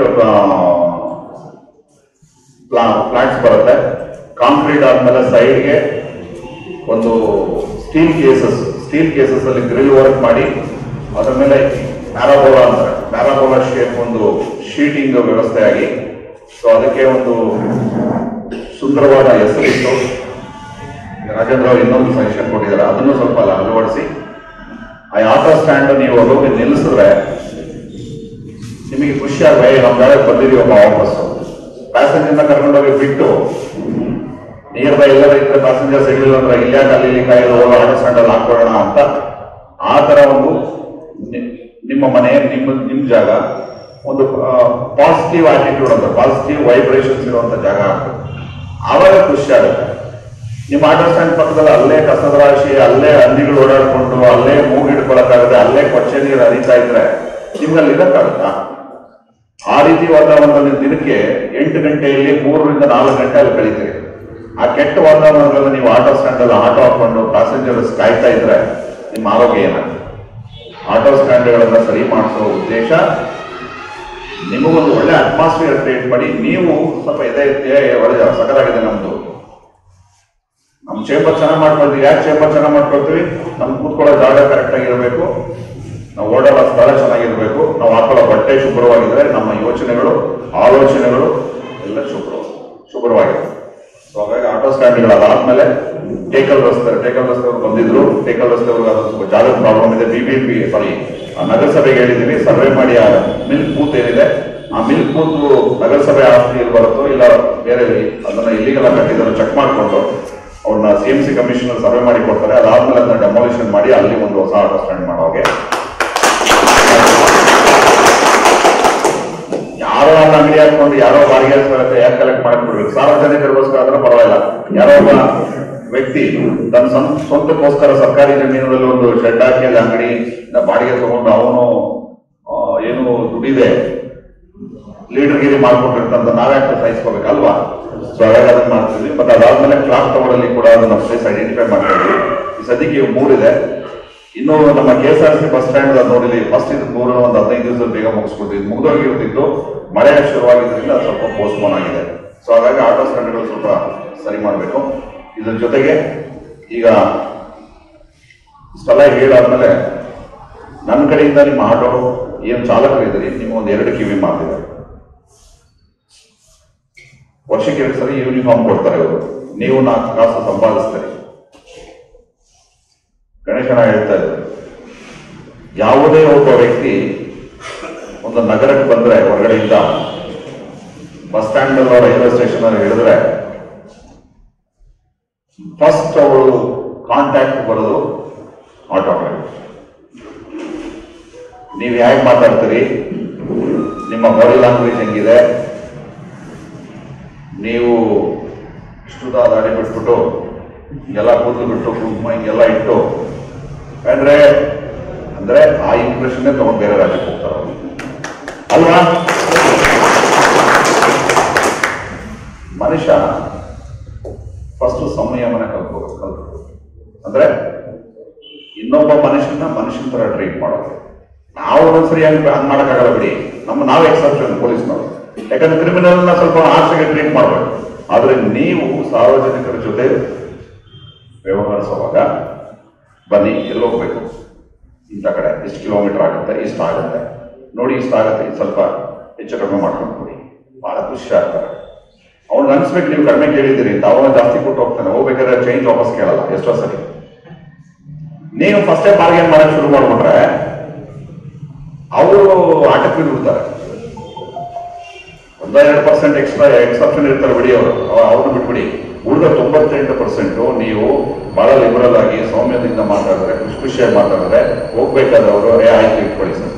ಫ್ಲಾಟ್ಸ್ ಬರುತ್ತೆ. ಕಾಂಕ್ರೀಟ್ ಆದ್ಮೇಲೆ ಸೈಡ್ಗೆ ಒಂದು ಸ್ಟೀಲ್ ಕೇಸಸ್ ಸ್ಟೀಲ್ ಕೇಸಸ್ ಅಲ್ಲಿ ಗ್ರಿಲ್ ವರ್ಕ್ ಮಾಡಿ ಅದ್ರ ಮೇಲೆ ಪ್ಯಾರಾಬೋಲಾ ಅಂತಾರೆ, ಪ್ಯಾರಾಬೋಲಾ ಶೇಪ್ ಒಂದು ಶೀಟಿಂಗ್ ವ್ಯವಸ್ಥೆ ಆಗಿ, ಸೊ ಅದಕ್ಕೆ ಒಂದು ಸುಂದರವಾದ ಹೆಸರಿತ್ತು. ರಾಜೇಂದ್ರ ಅವರು ಇನ್ನೊಂದು ಸಜೆಷನ್ ಕೊಟ್ಟಿದ್ದಾರೆ, ಅದನ್ನು ಸ್ವಲ್ಪ ಅಳವಡಿಸಿ ಆ ಆಟೋ ಸ್ಟ್ಯಾಂಡ್ ನೀವು ಹೋಗಿ ನಿಲ್ಲಿಸಿದ್ರೆ ನಿಮಗೆ ಖುಷಿ ಆಗ್ಬೇ ನಮ್ಮ ಗಾಡಿಗೆ ಬಂದಿದೀವಪ್ಪ ವಾಪಸ್ಸು. ಪ್ಯಾಸೆಂಜರ್ನ ಕರ್ಕೊಂಡೋಗಿ ಬಿಟ್ಟು ನಿಯರ್ ಬೈ ಎಲ್ಲರ ಇದ್ರೆ ಪ್ಯಾಸೆಂಜರ್ಸ್ ಇರಲಿಲ್ಲ ಅಂದ್ರೆ ಇಲ್ಯಾಕ ಅಲ್ಲಿ ಕಾಯಿಲೆ ಹೋಗೋ ಆಟೋ ಸ್ಟ್ಯಾಂಡ್ ಅಲ್ಲಿ ಹಾಕೊಳ್ಳೋಣ ಅಂತ, ಆ ತರ ಒಂದು ನಿಮ್ಮ ಮನೆ ನಿಮ್ಮ ನಿಮ್ ಜಾಗ ಒಂದು ಪಾಸಿಟಿವ್ ಆಟಿಟ್ಯೂಡ್ ಅಂತ ಪಾಸಿಟಿವ್ ವೈಬ್ರೇಷನ್ಸ್ ಇರುವಂತ ಜಾಗ ಆಗ್ತದೆ. ಆವಾಗ ಖುಷಿ ಆಗುತ್ತೆ. ನಿಮ್ಮ ಆಟೋ ಸ್ಟ್ಯಾಂಡ್ ಪಕ್ಕದಲ್ಲಿ ಅಲ್ಲೇ ಕಸದ ರಾಶಿ, ಅಲ್ಲೇ ಹಂದಿಗಳು ಓಡಾಡ್ಕೊಂಡು, ಅಲ್ಲೇ ಮೂಗು ಹಿಡ್ಕೊಳಕ್ಕಾಗದೆ, ಅಲ್ಲೇ ಕೊಚ್ಚೆ ನೀರು ಹರಿತಾ ಇದ್ರೆ ನಿಮ್ಗಲ್ಲಿ ಇರಕ್ಕಾಗತ್ತಾ? ಆ ರೀತಿ ವಾತಾವರಣದಲ್ಲಿ ದಿನಕ್ಕೆ ಎಂಟು ಗಂಟೆಯಲ್ಲಿ ಮೂರರಿಂದ ನಾಲ್ಕು ಗಂಟೆ ಅಲ್ಲಿ ಕಳೀತೀರಿ. ಆ ಕೆಟ್ಟ ವಾತಾವರಣದಲ್ಲಿ ನೀವು ಆಟೋ ಸ್ಟ್ಯಾಂಡ್ ಅಲ್ಲಿ ಆಟೋ ಹಾಕೊಂಡು ಪ್ಯಾಸೆಂಜರ್ಸ್ ಕಾಯ್ತಾ ಇದ್ರೆ ನಿಮ್ಮ ಆರೋಗ್ಯ ಏನಾಗ್ತದೆ? ಆಟೋ ಸ್ಟ್ಯಾಂಡ್ಗಳನ್ನ ಸರಿ ಮಾಡಿಸೋ ಉದ್ದೇಶ ನಿಮಗೊಂದು ಒಳ್ಳೆ ಅಟ್ಮಾಸ್ಫಿಯರ್ ಕ್ರಿಯೇಟ್ ಮಾಡಿ, ನೀವು ಸ್ವಲ್ಪ ಎದೆ ಒಳ್ಳೆ ಸಕಲಾಗಿದೆ ನಮ್ದು, ನಮ್ ಚೇಂಬರ್ ಚೆನ್ನಾಗಿ ಮಾಡ್ಕೊಳ್ತೀವಿ. ಯಾಕೆ ಚೇಂಬರ್ ಚೆನ್ನಾಗಿ ಮಾಡ್ಕೊಳ್ತೀವಿ? ನಮ್ ಕೂತ್ಕೊಳ್ಳೋ ಜಾಗ ಕರೆಕ್ಟ್ ಆಗಿರ್ಬೇಕು, ನಾವು ಓಡಾಡೋ ಸ್ಥಳ ಚೆನ್ನಾಗಿರ್ಬೇಕು, ನಾವು ಹಾಕೊಳ್ಳೋ ಬಟ್ಟೆ ಶುಭ್ರವಾಗಿದ್ರೆ ನಮ್ಮ ಯೋಚನೆಗಳು ಆಲೋಚನೆಗಳು ಎಲ್ಲ ಶುಭ್ರ ಶುಭ್ರವಾಗಿರುತ್ತೆ. ಸೊ ಹಾಗಾಗಿ ಆಟೋ ಸ್ಟ್ಯಾಂಡ್ಗಳು ಅದಾದ್ಮೇಲೆ ಟೇಕಲ್ ರಸ್ತೆ ಟೇಕಲ್ ರಸ್ತೆ ಅವರು ಬಂದಿದ್ರು. ಟೇಕಲ್ ರಸ್ತೆ ಅವ್ರಿಗೆ ಅದು ಸ್ವಲ್ಪ ಜಾಗದ ಪ್ರಾಬ್ಲಮ್ ಇದೆ. B B M P sorry ನಗರಸಭೆಗೆ ಹೇಳಿದೀವಿ, ಸರ್ವೆ ಮಾಡಿ ಆ ಮಿಲ್ಕ್ ಬೂತ್ ಏನಿದೆ ಆ ಮಿಲ್ಕ್ ಬೂತ್ ನಗರಸಭೆ ಆಸ್ತಿಯಲ್ಲಿ ಬರುತ್ತೋ ಇಲ್ಲ ಬೇರೆ ಅದನ್ನ ಇಲ್ಲಿಗೆಲ್ಲ ಕಟ್ಟಿದ್ರು ಚೆಕ್ ಮಾಡಿಕೊಂಡು ಅವ್ರನ್ನ C M C commissioner survey ಮಾಡಿ ಕೊಡ್ತಾರೆ. ಅದಾದ್ಮೇಲೆ ಅದನ್ನ ಡೆಮಾಲಿಷನ್ ಮಾಡಿ ಅಲ್ಲಿ ಒಂದು ಹೊಸ ಆಟೋ ಸ್ಟ್ಯಾಂಡ್ ಮಾಡೋಗೆ. ಯಾರೋ ಅಲ್ಲಿ ಅಂಗಡಿ ಹಾಕೊಂಡು ಯಾರೋ ಬಾಡಿಗೆ ಯಾಕೆ ಕಲೆಕ್ಟ್ ಮಾಡ್ಕೊಡ್ಬೇಕು? ಸಾರ್ವಜನಿಕರಿಗೋಸ್ಕರ ಆದ್ರೆ ಪರವಾಗಿಲ್ಲ. ಯಾರೋ ಒಬ್ಬ ವ್ಯಕ್ತಿ ತನ್ನ ಸ್ವಂತಕ್ಕೋಸ್ಕರ ಸರ್ಕಾರಿ ಜಮೀನಲ್ಲಿ ಒಂದು ಶೆಡ್ ಹಾಕಿ ಅಲ್ಲಿ ಅಂಗಡಿ ಬಾಡಿಗೆ ತಗೊಂಡು ಅವನು ಏನು ದುಡಿದೆ ಲೀಡರ್ಗಿರಿ ಮಾಡ್ಕೊಂಡಿರ್ತಂತ ನಾವ್ಯಾಕೆ ಸಹಿಸ್ಕೋಬೇಕಲ್ವಾ? ಸೊ ಹಾಗಾಗಿ ಅದನ್ನ ಮಾಡ್ತಿದ್ವಿ. ಮತ್ತೆ ಅದಾದ್ಮೇಲೆ ಕ್ಲಾಕ್ ಟವರ್ ಅಲ್ಲಿ ಕೂಡ ಅದನ್ನ ಪ್ಲೇಸ್ ಐಡೆಂಟಿಫೈ ಮಾಡ್ತಾ ಇದ್ವಿ. ಈ ಸದ್ಯಕ್ಕೆ ಇವು ಮೂರಿದೆ. ಇನ್ನು ನಮ್ಮ K S R C bus stand ನೋಡಿದ್ವಿ. ಫಸ್ಟ್ ಇದು ಮೂರು ಒಂದು ಹದಿನೈದು ದಿವಸದಲ್ಲಿ ಬೇಗ ಮುಗಿಸ್ಕೊಡ್ತೀವಿ. ಮುಗಿದೋಗಿರ್ತಿದ್ದು ಮಳೆ ಶುರುವಾಗಿದ್ದರಿಂದ ಸ್ವಲ್ಪ ಪೋಸ್ಟ್ಪೋನ್ ಆಗಿದೆ. ಸೊ ಹಾಗಾಗಿ ಆಟೋ ಸ್ಟ್ಯಾಂಡ್ಗಳು ಸ್ವಲ್ಪ ಸರಿ ಮಾಡಬೇಕು. ಇದ್ರ ಜೊತೆಗೆ ಈಗ ಇಷ್ಟೆಲ್ಲ ಹೇಳಾದ್ಮೇಲೆ ನನ್ನ ಕಡೆಯಿಂದ ನಿಮ್ಮ ಆಟೋ ಏನು ಚಾಲಕರು ಇದ್ದೀರಿ, ನಿಮ್ಮ ಒಂದು ಎರಡು ಕಿವಿ ಮಾತಿದೆ. ವರ್ಷಕ್ಕೆ ಎರಡು ಸರಿ ಯೂನಿಫಾರ್ಮ್ ಕೊಡ್ತಾರೆ ಇವರು, ನೀವು ನಾಲ್ಕು ಕಾಸು ಸಂಪಾದಿಸ್ತೀರಿ. ಗಣೇಶನ ಹೇಳ್ತಾ ಇದ್ದಾರೆ, ಯಾವುದೇ ಒಬ್ಬ ವ್ಯಕ್ತಿ ಒಂದು ನಗರಕ್ಕೆ ಬಂದ್ರೆ ಹೊರಗಡೆಯಿಂದ ಬಸ್ ಸ್ಟ್ಯಾಂಡ್ ಅಲ್ಲ ರೈಲ್ವೆ ಸ್ಟೇಷನ್ ಅಲ್ಲಿ ಹೇಳಿದ್ರೆ ಫಸ್ಟ್ ಅವಳು ಕಾಂಟ್ಯಾಕ್ಟ್ ಬರೋದು ಆಟೋ ಡ್ರೈವರ್. ನೀವು ಹೇಗೆ ಮಾತಾಡ್ತೀರಿ, ನಿಮ್ಮ ಬಾಡಿ ಲ್ಯಾಂಗ್ವೇಜ್ ಹೆಂಗಿದೆ, ನೀವು ಇಷ್ಟು ದಾಡಿ ಬಿಟ್ಬಿಟ್ಟು ಎಲ್ಲ ಕೂದಲು ಬಿಟ್ಟು ಕುಂಕುಮ ಹಿಂಗೆಲ್ಲ ಇಟ್ಟು ಅಂದ್ರೆ ಅಂದ್ರೆ ಆ ಇಂಪ್ರೆಷನ್ನೇ ತಗೊಂಡು ಬೇರೆ ರಾಜ್ಯಕ್ಕೆ ಹೋಗ್ತಾರ ಅಲ್ವಾ? ಮನುಷ್ಯ ಫಸ್ಟ್ ಸಂಯಮನ ಕಲ್ಕೋಬೇಕು ಕಲ್ಕೋಬೇಕು ಅಂದ್ರೆ ಇನ್ನೊಬ್ಬ ಮನುಷ್ಯನ ಮನುಷ್ಯನ ತರ ಟ್ರೀಟ್ ಮಾಡೋದು. ನಾವು ಒಂದೊಂದ್ಸರಿ ಹಂಗ್ ಹಂಗ್ ಮಾಡಕ್ಕಾಗಲ್ಲ ಬಿಡಿ, ನಮ್ಮ ನಾವೇ ಎಕ್ಸೆಪ್ಷನ್ ಪೊಲೀಸ್ನವರು. ಯಾಕಂದ್ರೆ ಕ್ರಿಮಿನಲ್ ನ ಸ್ವಲ್ಪ ಆಸೆಗೆ ಟ್ರೀಟ್ ಮಾಡ್ಬೇಕು. ಆದ್ರೆ ನೀವು ಸಾರ್ವಜನಿಕರ ಜೊತೆ ವ್ಯವಹರಿಸುವಾಗ ಬನ್ನಿ ಎಲ್ಲೋಗ್ಬೇಕು, ಇಂಥ ಕಡೆ ಇಷ್ಟು ಕಿಲೋಮೀಟರ್ ಆಗುತ್ತೆ, ಇಷ್ಟ ಆಗುತ್ತೆ ನೋಡಿ, ಇಷ್ಟ ಆಗುತ್ತೆ, ಸ್ವಲ್ಪ ಹೆಚ್ಚು ಕಡಿಮೆ ಮಾಡ್ಕೊಂಡು ಕೊಡಿ, ಬಹಳ ಖುಷಿ ಆಗ್ತಾರೆ. ಅವ್ನಿಗೆ ಅನ್ಸ್ಬೇಕು ನೀವು ಕಡಿಮೆ ಕೇಳಿದ್ದೀರಿ ಅಂತ, ಅವನ ಜಾಸ್ತಿ ಕೊಟ್ಟು ಹೋಗ್ತಾನೆ. ಹೋಗ್ಬೇಕಾದ್ರೆ ಚೇಂಜ್ ವಾಪಸ್ ಕೇಳಲ್ಲ ಎಷ್ಟೋ ಸರಿ. ನೀವು ಫಸ್ಟೇ ಬಾರ್ಗೇನ್ ಮಾಡಕ್ ಶುರು ಮಾಡ್ಬಿಟ್ರೆ ಅವರು ಆಟಕ್ಕೆ ಬಿಡ್ತಾರೆ. ಒಂದ ಎರಡು ಪರ್ಸೆಂಟ್ ಎಕ್ಸ್ಟ್ರಾ ಎಕ್ಸೆಪ್ಷನ್ ಇರ್ತಾರೆ ಬಿಡಿ, ಅವರು ಅವ್ರನ್ನ ಬಿಟ್ಬಿಡಿ. ಉಳಿದ ತೊಂಬತ್ತೆಂಟು ಪರ್ಸೆಂಟು ನೀವು ಬಹಳ ಲಿಬರಲ್ ಆಗಿ ಸೌಮ್ಯದಿಂದ ಮಾತಾಡಿದ್ರೆ, ಖುಷಿ ಖುಷಿಯಾಗಿ ಮಾತಾಡಿದ್ರೆ ಹೋಗ್ಬೇಕಾದ್ರೆ ಅವರು ಏ ಆಯ್ತು ಇಟ್ಕೊಳ್ಳಿ ಸರ್,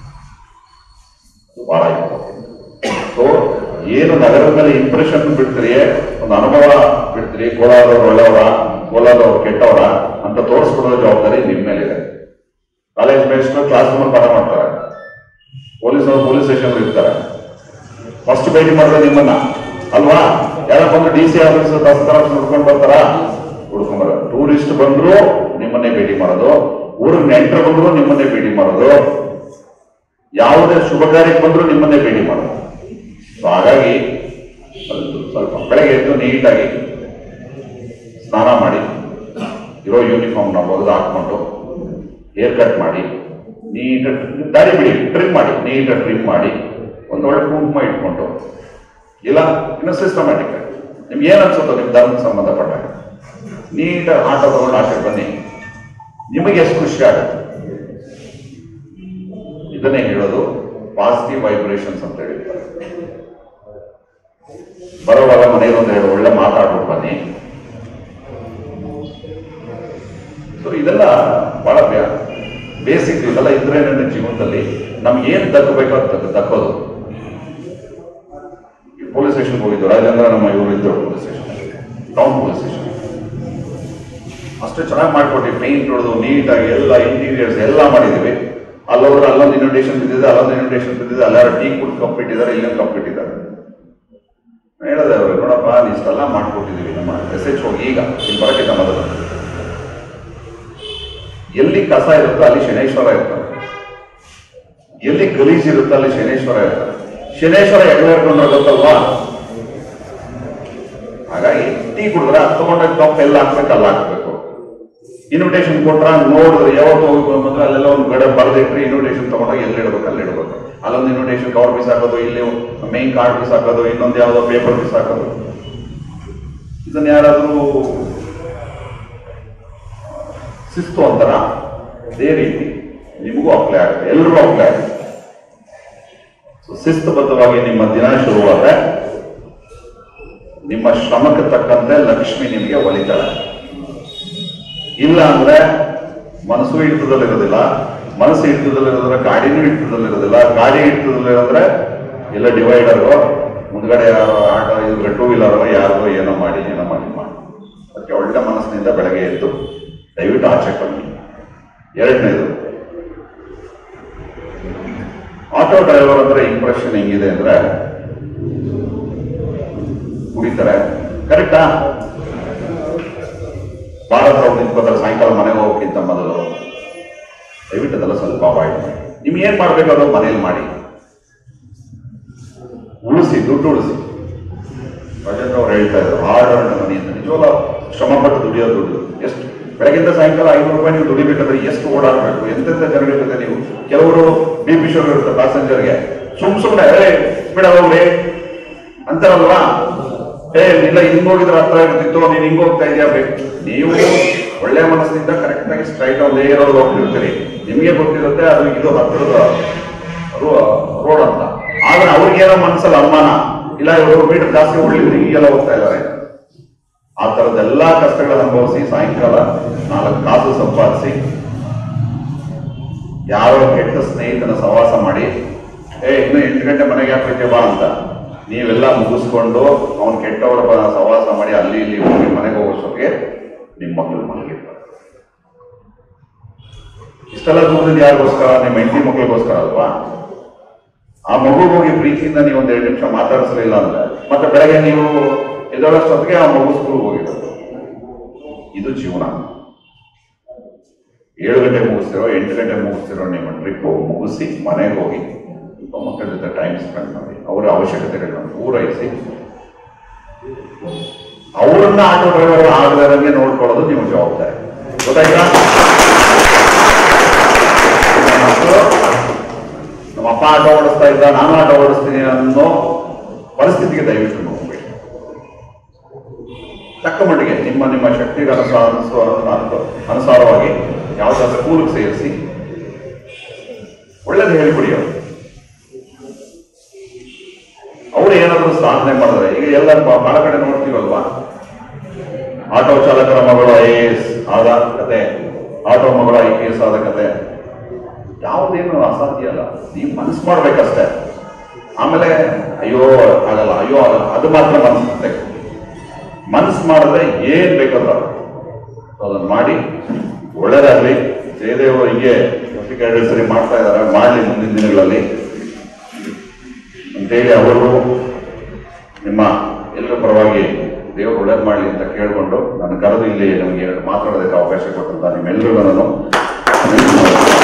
ಬಹಳ ಇಂಪಾರ್ಟೆಂಟ್. ಸೊ ಏನು ನಗರದ ಮೇಲೆ ಇಂಪ್ರೆಷನ್ ಬಿಡ್ತೀರಿ, ಒಂದು ಅನುಭವ ಬಿಡ್ತೀರಿ, ಕೋಲಾರದವ್ರು ಒಳ್ಳೆಯವರ, ಕೋಲಾರದವ್ರು ಕೆಟ್ಟವರ ಅಂತ ತೋರಿಸ್ಕೊಡೋ ಜವಾಬ್ದಾರಿ ನಿಮ್ಮ ಮೇಲಿದೆ. ಕಾಲೇಜ್ ಮೇಸ್ಟ್ ಕ್ಲಾಸ್ ರೂಮಲ್ಲಿ ಪಾಠ ಮಾಡ್ತಾರೆ, ಪೊಲೀಸರು ಪೊಲೀಸ್ ಸ್ಟೇಷನ್ ಇರ್ತಾರೆ, ಫಸ್ಟ್ ಭೇಟಿ ಮಾಡಿದ್ರೆ ನಿಮ್ಮನ್ನ ಅಲ್ವಾ? ಯಾರೋ ಬಂದು ಡಿ ಸಿ ಆಫೀಸ್ ತಹಸೀಲ್ದಾರ್ ಹುಡ್ಕೊಂಡು ಬರ್ತಾರ, ಹುಡ್ಕೊಂಡ್ ಬರ. ಟೂರಿಸ್ಟ್ ಬಂದ್ರು ನಿಮ್ಮನ್ನೇ ಭೇಟಿ ಮಾಡೋದು, ಊರಿಗೆ ನೆಂಟರು ಬಂದ್ರು ನಿಮ್ಮನ್ನೇ ಭೇಟಿ ಮಾಡೋದು, ಯಾವುದೇ ಶುಭ ಕಾರ್ಯಕ್ಕೆ ಬಂದ್ರು ನಿಮ್ಮನ್ನೇ ಭೇಟಿ ಮಾಡೋದು. ಸೊ ಹಾಗಾಗಿ ಸ್ವಲ್ಪ ಬೆಳಗ್ಗೆ ಎದ್ದು ನೀಟಾಗಿ ಸ್ನಾನ ಮಾಡಿ, ಇರೋ ಯೂನಿಫಾರ್ಮ್ ನಾವು ಒಗೆದು ಹಾಕೊಂಡು, ಹೇರ್ ಕಟ್ ಮಾಡಿ, ನೀಟ ದಾಡಿ ಬಿಡಿ, ಟ್ರಿಮ್ ಮಾಡಿ, ನೀಟ ಟ್ರಿಮ್ ಮಾಡಿ, ಒಂದು ಒಳ್ಳೆ ಕುಂಕುಮ ಇಟ್ಕೊಂಡು, ಇಲ್ಲ ಇನ್ನು ಸಿಸ್ಟಮ್ಯಾಟಿಕ್ ನಿಮ್ಗೆ ಏನ್ ಅನ್ಸುತ್ತೋ ನಿಮ್ ಧರ್ಮಕ್ಕೆ ಸಂಬಂಧಪಟ್ಟ ನೀಟ ಆಟೋ ತಗೊಂಡು ಆಚೆ ಬನ್ನಿ, ನಿಮಗೆ ಎಷ್ಟು ಖುಷಿ ಆಗುತ್ತೆ. ಇದನ್ನೇ ಹೇಳೋದು ಪಾಸಿಟಿವ್ ವೈಬ್ರೇಷನ್ಸ್ ಅಂತ ಹೇಳಿರ್ತಾರೆ. ಬರೋವಾಗ ಮನೆಯಲ್ಲಿ ಒಂದು ಎರಡು ಒಳ್ಳೆ ಮಾತಾಡ್ಬಿಟ್ಟು ಬನ್ನಿ. ಸೊ ಇದೆಲ್ಲ ಬಹಳ ಬೇಸಿಕ್. ಇದೆಲ್ಲ ಇದ್ರೆ ನನ್ನ ಜೀವನದಲ್ಲಿ ನಮ್ಗೆ ಏನ್ ದಕ್ಕಬೇಕೋ ಅದು ದಕ್ಕೋದು. ಪೊಲೀಸ್ ಸ್ಟೇಷನ್ ಹೋಗಿದ್ದು ರಾಜೇಂದ್ರ, ನಮ್ಮ ಇವರು ಇದ್ರು police station, town police station. ಅಷ್ಟು ಚೆನ್ನಾಗಿ ಮಾಡ್ಕೊಟ್ಟಿವಿ, ಪೇಂಟ್ ಹೊಡೆದು ನೀಟಾಗಿ ಎಲ್ಲ ಇಂಟೀರಿಯರ್ಸ್ ಎಲ್ಲ ಮಾಡಿದೀವಿ. ಅಲ್ಲೋದ್ರೆ ಅಲ್ಲೊಂದು ಇನ್ವಿಟೇಷನ್ ಬಿದ್ದಿದೆ, ಅಲ್ಲೊಂದು ಇನ್ವಿಟೇಷನ್ ಬಿದ್ದಿದೆ, ಅಲ್ಲಾರು ಟೀ ಕುಡ್ ಕಪ್ ಇಟ್ಟಿದ್ದಾರೆ, ಇಲ್ಲೊಂದು ಕಪ್ ಇಟ್ಟಿದ್ದಾರೆ. ಹೇಳಿದೆ ಅವ್ರಿಗೆ, ನೋಡಪ್ಪ ಇಷ್ಟೆಲ್ಲ ಮಾಡ್ಕೊಟ್ಟಿದೀವಿ, ನಮ್ಮ ಮೆಸೇಜ್ ಹೋಗಿ ಈಗ ಇಲ್ಲಿ ಬರಕ್ಕಿಂತ ಮೊದಲು ಎಲ್ಲಿ ಕಸ ಇರುತ್ತೋ ಅಲ್ಲಿ ಶನೇಶ್ವರ ಇರ್ತಾರೆ, ಎಲ್ಲಿ ಗಲೀಜ್ ಇರುತ್ತೋ ಅಲ್ಲಿ ಶನೇಶ್ವರ ಇರ್ತಾರೆ. ಶನೇಶ್ವರ ಎಗಲ ಇಟ್ಕೊಂಡ್ರೆ ಗೊತ್ತಲ್ವಾ? ಹಾಗಾಗಿ ಟೀ ಕುಡಿದ್ರೆ ಅದು ತಗೊಂಡಾಗ ಕಪ್ ಎಲ್ಲ ಹಾಕ್ಬೇಕು, ಅಲ್ಲಿ ಹಾಕ್ಬೇಕು. ಇನ್ವಿಟೇಷನ್ ಕೊಟ್ರ ನೋಡಿದ್ರೆ ಯಾವತ್ತು ಹೋಗ್ಬೇಕು ಅಂದ್ರೆ ಅಲ್ಲೆಲ್ಲ ಒಂದು ಗಡೆ ಬರೆದಿಟ್ರೆ ಇನ್ವಿಟೇಷನ್ ತಗೊಂಡಾಗ ಎಲ್ಲಿ ಇಡ್ಬೇಕು ಅಲ್ಲಿ ಇಡ್ಬೇಕು. ಅಲ್ಲೊಂದು ಇನ್ವಿಟೇಷನ್ ಕವರ್ ಪೀಸ್ ಹಾಕೋದು, ಇಲ್ಲಿ ಮೈನ್ ಕಾರ್ಡ್ ಪೀಸ್ ಹಾಕೋದು, ಇನ್ನೊಂದು ಯಾವ್ದೋ ಪೇಪರ್ ಪೀಸ್ ಹಾಕೋದು. ಇದನ್ನ ಯಾರಾದ್ರೂ ಶಿಸ್ತು ಅಂತಾರ? ಅದೇ ರೀತಿ ನಿಮಗೂ ಅಪ್ಲೈ ಆಗುತ್ತೆ, ಎಲ್ರಿಗೂ ಅಪ್ಲೈ ಆಗುತ್ತೆ. ಶಿಸ್ತುಬದ್ಧವಾಗಿ ನಿಮ್ಮ ದಿನ ಶುರುವಾದ್ರೆ ನಿಮ್ಮ ಶ್ರಮಕ್ಕೆ ತಕ್ಕಂತೆ ಲಕ್ಷ್ಮಿ ನಿಮಗೆ ಒಲಿತಾಳೆ. ಇಲ್ಲ ಅಂದ್ರೆ ಮನಸ್ಸು ಹಿಡಿತದಲ್ಲಿರೋದಿಲ್ಲ, ಮನಸ್ಸು ಹಿಡಿತದಲ್ಲಿರೋದ್ರೆ ಗಾಡಿನೂ ಹಿಡಿತದಲ್ಲಿರೋದಿಲ್ಲ, ಗಾಡಿ ಹಿಡಿತದಲ್ಲಿರೋದ್ರೆ ಎಲ್ಲ ಡಿವೈಡರು ಮುಂದ್ಗಡೆ ಯಾರೋ ಆಟೋ ಇದ್ರೆ ಟೂ ವೀಲರ್ ಯಾರೋ ಏನೋ ಮಾಡಿ ಏನೋ ಮಾಡಿ ಮಾಡಿ. ಅದಕ್ಕೆ ಒಳ್ಳೆ ಮನಸ್ಸಿನಿಂದ ಬೆಳಗ್ಗೆ ಎದ್ದು ದಯವಿಟ್ಟು ಆಚೆ ಬನ್ನಿ. ಎರಡನೇದು, ಆಟೋ ಡ್ರೈವರ್ ಅಂದ್ರೆ ಇಂಪ್ರೆಷನ್ ಹೆಂಗಿದೆ ಅಂದ್ರೆ ಕುಡಿತಾರೆ, ಕರೆಕ್ಟಾ? ಭಾಳ ಸೌಂಡ್ ನಿಂತ್ಕೋತಾರೆ ಸಾಯಂಕಾಲ ಮನೆಗೆ ಹೋಗೋಕ್ಕಿಂತ ಮೊದಲು. ದಯವಿಟ್ಟು ಅದೆಲ್ಲ ಸ್ವಲ್ಪ ಅವಾಯ್ಡ್ ಮಾಡಿ. ನಿಮ್ಗೆ ಏನ್ ಮಾಡ್ಬೇಕಾದ್ರೂ ಮನೇಲಿ ಮಾಡಿ, ಉಳಿಸಿ, ದುಡ್ಡು ಉಳಿಸಿ. ರಾಜೇಂದ್ರ ಅವ್ರು ಹೇಳ್ತಾ ಇದ್ರು ಹಾರ್ಡ್ ಅರ್ನ್ ಮನಿ ಅಂತ. ನಿಜವಲ್ಲ, ಶ್ರಮಪಟ್ಟು ದುಡಿಯೋ ದುಡ್ಡು ಎಷ್ಟು ಬೆಳಗಿಂದ ಸಾಯಂಕಾಲ ಐನೂರು ರೂಪಾಯಿ ನೀವು ದುಡಿಬೇಕಂದ್ರೆ ಎಷ್ಟು ಓಡಾಡಬೇಕು, ಎಂತೆಂಥ ಜನಗಳ ಜೊತೆ ನೀವು. ಕೆಲವರು ಬಿ ಪಿ ಶೋರ್ ಇರುತ್ತೆ ಪ್ಯಾಸೆಂಜರ್ಗೆ, ಸುಮ್ ಸುಮ್ಮನೆ ಏ ಬಿಡ ಹೋಗ್ಲಿ ಅಂತಾರಲ್ವಾ, ಏ ಇಲ್ಲ ಹಿಂಗ್ ಹೋಗಿದ್ರೆ ಹತ್ರ ಇರ್ತಿತ್ತು, ನೀನ್ ಹಿಂಗ್ ಹೋಗ್ತಾ ಇದೆಯಾ ಬೇಕು. ನೀವು ಒಳ್ಳೆ ಮನಸ್ಸಿನಿಂದ ಕರೆಕ್ಟ್ ಆಗಿ ಸ್ಟ್ರೈಟ್ ಒಂದೇ ರೋಡ್ ಹೋಗ್ತಿರ್ತೀರಿ, ನಿಮ್ಗೆ ಗೊತ್ತಿರುತ್ತೆ ಅದು ಇದು ಹತ್ರದ ರೋಡ್ ಅಂತ. ಆದ್ರೆ ಅವ್ರಿಗೇನೋ ಮನಸ್ಸಲ್ಲಿ ಅನುಮಾನ, ಇಲ್ಲ ಇವರು ಮೀಟರ್ ಜಾಸ್ತಿ ಉಳಿದ್ರೆ ಈಗೆಲ್ಲ ಹೋಗ್ತಾ ಇದ್ದಾರೆ. ಆ ತರದೆಲ್ಲಾ ಕಷ್ಟಗಳ ಅನುಭವಿಸಿ ಸಾಯಂಕಾಲ ನಾಲ್ಕು ಕಾಸು ಸಂಪಾದಿಸಿ ಯಾರೋ ಕೆಟ್ಟ ಸ್ನೇಹಿತನ ಸಹವಾಸ ಮಾಡಿ, ಏ ಇನ್ನು ಎಂಟು ಗಂಟೆ ಮನೆಗೆ ಹಾಕ್ಬೇಕೆ ಬಾ ಅಂತ ನೀವೆಲ್ಲ ಮುಗಿಸ್ಕೊಂಡು ಅವನು ಕೆಟ್ಟವರ ಸವಾಸ ಮಾಡಿ ಅಲ್ಲಿ ಇಲ್ಲಿ ಹೋಗಿ ಮನೆಗೆ ಹೋಗೋಷ್ಟೊತ್ತಿಗೆ ನಿಮ್ಮ ಮಕ್ಕಳು ಮಲಗಿರ್ತಾರೆ. ಇಷ್ಟೆಲ್ಲ ದೂರದಿಂದ ಯಾರಿಗೋಸ್ಕರ? ನಿಮ್ಮ ಹೆಂಡತಿ ಮಕ್ಕಳಿಗೋಸ್ಕರ ಅಲ್ವಾ? ಆ ಮಗು ಹೋಗಿ ಪ್ರೀತಿಯಿಂದ ನೀವು ಒಂದ್ ಎರಡು ನಿಮಿಷ ಮಾತಾಡಿಸಲಿಲ್ಲ ಅಂದ್ರೆ ಮತ್ತೆ ಬೆಳಗ್ಗೆ ನೀವು ಎದೋಳಷ್ಟೊತ್ತಿಗೆ ಆ ಮಗು ಸ್ಕೂಲ್ ಹೋಗಿರೋದು. ಇದು ಜೀವನ. ಏಳು ಗಂಟೆ ಮುಗಿಸ್ತಿರೋ ಎಂಟು ಗಂಟೆ ಮುಗಿಸ್ತಿರೋ ನಿಮ್ಮ ಟ್ರಿಪ್ ಮುಗಿಸಿ ಮನೆಗೆ ಹೋಗಿ ಮಕ್ಕಳ ಜೊತೆ ಟೈಮ್ ಸ್ಪೆಂಡ್ ಮಾಡಿ ಅವರ ಅವಶ್ಯಕತೆಗಳನ್ನ ಪೂರೈಸಿ ಅವರನ್ನ ಆಟೋ ಡ್ರೈವರ್ ಆಗದಂಗೆ ನೋಡ್ಕೊಳ್ಳೋದು ನಿಮ್ಮ ಜವಾಬ್ದಾರಿ. ಗೊತ್ತಾಯ್ತಾ? ನಮ್ಮ ಅಪ್ಪ ಆಟೋ ಓಡಿಸ್ತಾ ಇದ್ದ, ನಾನು ಆಟೋ ಓಡಿಸ್ತೀನಿ ಅನ್ನೋ ಪರಿಸ್ಥಿತಿಗೆ ದಯವಿಟ್ಟು ಹೋಗ್ಬೇಡಿ. ತಕ್ಕ ಮಟ್ಟಿಗೆ ನಿಮ್ಮ ನಿಮ್ಮ ಶಕ್ತಿಗೆ ಅನುಸಾರ ಅನುಸಾರವಾಗಿ ಯಾವುದಾದ್ರೂ ಸ್ಕೂಲ್ಗೆ ಸೇರಿಸಿ ಒಳ್ಳೇದು ಹೇಳಿಕೊಡಿ. ಅವರು ಅವ್ರು ಏನಾದರೂ ಸಾಧನೆ ಮಾಡಿದ್ರೆ, ಈಗ ಎಲ್ಲ ಬಹಳ ಕಡೆ ನೋಡ್ತೀವಲ್ವಾ, ಆಟೋ ಚಾಲಕರ ಮಗಳು ಐ ಎ ಎಸ್ ಆದ ಕತೆ, ಆಟೋ ಮಗಳು ಐ ಪಿ ಎಸ್ ಆದ ಕತೆ, ಯಾವುದೇನು ಅಸಾಧ್ಯ ಅಲ್ಲ. ನೀವು ಮನಸ್ಸು ಮಾಡ್ಬೇಕಷ್ಟೇ. ಆಮೇಲೆ ಅಯ್ಯೋ ಆಗಲ್ಲ, ಅಯ್ಯೋ ಆಗಲ್ಲ, ಅದು ಮಾತ್ರ ಮನಸ್ಸು ಮನಸ್ಸು ಮಾಡಿದ್ರೆ ಏನ್ ಬೇಕಾದ್ರೂ ಅದನ್ನು ಮಾಡಿ ಒಳ್ಳೇದಾಗ್ಲಿ. ಜಯದೇವರು ಹೀಗೆ ಎರಡು ಸರಿ ಮಾಡ್ತಾ ಇದ್ದಾರೆ, ಮಾಡಲಿ ಮುಂದಿನ ದಿನಗಳಲ್ಲಿ ಅಂತೇಳಿ ಅವರು ನಿಮ್ಮ ಎಲ್ಲರ ಪರವಾಗಿ ದೇವರು ಒಳ್ಳೇದು ಮಾಡಲಿ ಅಂತ ಕೇಳಿಕೊಂಡು ನಾನು ಕರೆದು ಇಲ್ಲಿ ನಮಗೆ ಮಾತಾಡೋದಕ್ಕೆ ಅವಕಾಶ ಕೊಟ್ಟಂತ ನಿಮ್ಮೆಲ್ಲರಿಗೂ ನಾನು